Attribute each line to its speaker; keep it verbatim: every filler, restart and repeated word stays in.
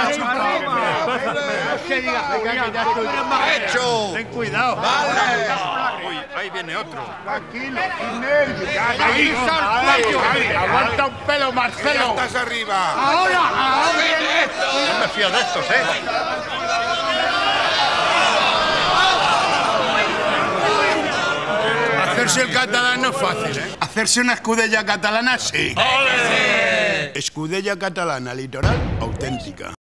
Speaker 1: que digas, Julián, que tú eres más
Speaker 2: ¡Hecho!
Speaker 1: Ten cuidado.
Speaker 2: ¡Vale! Uy, ahí viene otro.
Speaker 3: Tranquilo, sin nervios.
Speaker 1: Ahí,
Speaker 3: Ahí, aguanta un pelo,
Speaker 2: Ya
Speaker 3: Marcelo.
Speaker 2: estás arriba.
Speaker 1: Ahora, ahora viene esto.
Speaker 2: No me fío de estos, ¿eh?
Speaker 3: Hacerse el catalán no es fácil, ¿eh? Hacerse una escudella catalana, sí. Escudella catalana, litoral, auténtica.